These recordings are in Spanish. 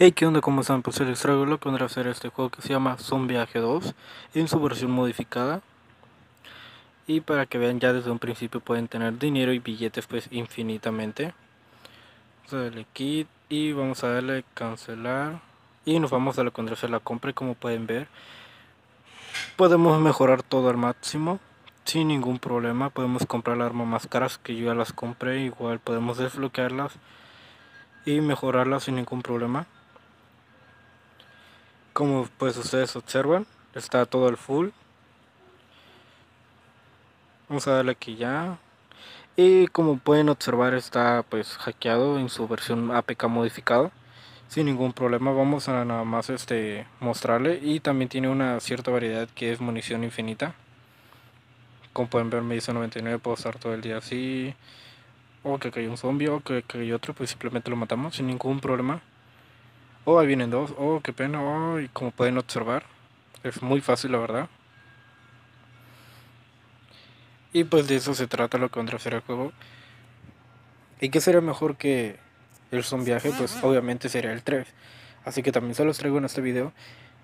Hey, ¿qué onda? ¿Cómo están? Pues les traigo lo que vendrá a ser este juego que se llama Zombie Age 2 en su versión modificada. Y para que vean, ya desde un principio pueden tener dinero y billetes pues infinitamente. Vamos a darle kit y vamos a darle cancelar. Y nos vamos a lo que vendrá a ser la compra, y como pueden ver podemos mejorar todo al máximo sin ningún problema. Podemos comprar las armas más caras que yo ya las compré, igual podemos desbloquearlas y mejorarlas sin ningún problema. Como pues ustedes observan, está todo al full. Vamos a darle aquí ya. Y como pueden observar, está pues hackeado en su versión APK modificado sin ningún problema. Vamos a nada más mostrarle, y también tiene una cierta variedad que es munición infinita. Como pueden ver, me dice 99, puedo estar todo el día así. O que cayó un zombie, o que cayó otro, pues simplemente lo matamos sin ningún problema. O ahí vienen dos, oh qué pena. Oh, y como pueden observar, es muy fácil la verdad. Y pues de eso se trata lo que vendrá a ser el juego. ¿Y qué sería mejor que el zombiaje? Pues obviamente sería el 3. Así que también se los traigo en este video.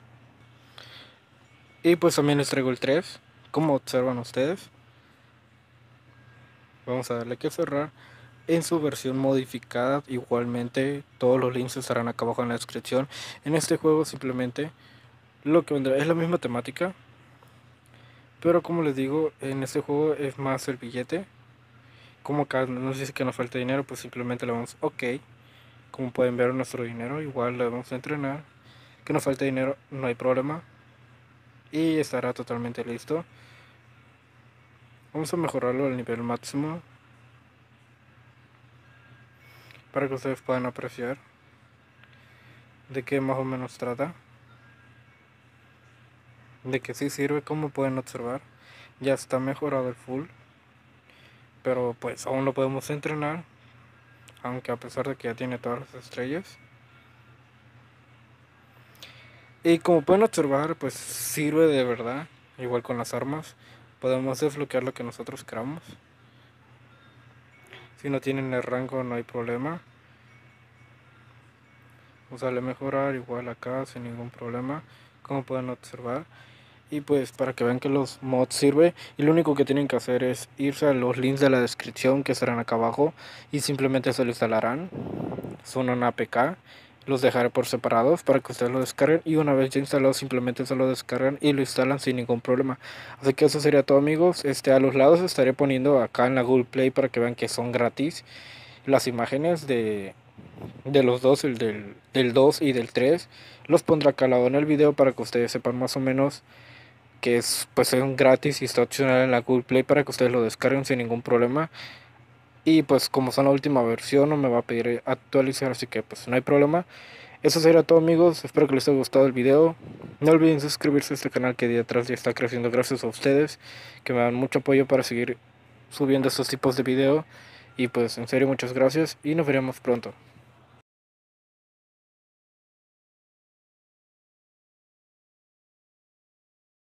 Y pues también les traigo el 3. Como observan ustedes, vamos a darle que cerrar en su versión modificada. Igualmente todos los links estarán acá abajo en la descripción. En este juego simplemente lo que vendrá es la misma temática, pero como les digo, en este juego es más el billete. Como acá nos dice que nos falta dinero, pues simplemente le damos ok. Como pueden ver, nuestro dinero igual le vamos a entrenar. Que nos falta dinero, no hay problema, y estará totalmente listo. Vamos a mejorarlo al nivel máximo para que ustedes puedan apreciar de qué más o menos trata, de que sí sirve. Como pueden observar, ya está mejorado el full, pero pues aún lo podemos entrenar, aunque a pesar de que ya tiene todas las estrellas. Y como pueden observar, pues sirve de verdad. Igual con las armas, podemos desbloquear lo que nosotros queramos. Si no tienen el rango, no hay problema. Vamos a darle mejorar igual acá sin ningún problema, como pueden observar. Y pues para que vean que los mods sirve, y lo único que tienen que hacer es irse a los links de la descripción que estarán acá abajo, y simplemente se lo instalarán. Son una APK, los dejaré por separados para que ustedes lo descarguen, y una vez ya instalado simplemente se lo descargan y lo instalan sin ningún problema. Así que eso sería todo, amigos. A los lados estaré poniendo acá en la Google Play para que vean que son gratis las imágenes de los dos, el del 2 y del 3. Los pondré acá al lado en el video para que ustedes sepan más o menos que es un gratis y está opcional en la Google Play para que ustedes lo descarguen sin ningún problema. Y pues como son la última versión no me va a pedir actualizar, así que pues no hay problema. Eso sería todo, amigos. Espero que les haya gustado el video. No olviden suscribirse a este canal que día tras día está creciendo gracias a ustedes, que me dan mucho apoyo para seguir subiendo estos tipos de video. Y pues en serio, muchas gracias y nos veremos pronto.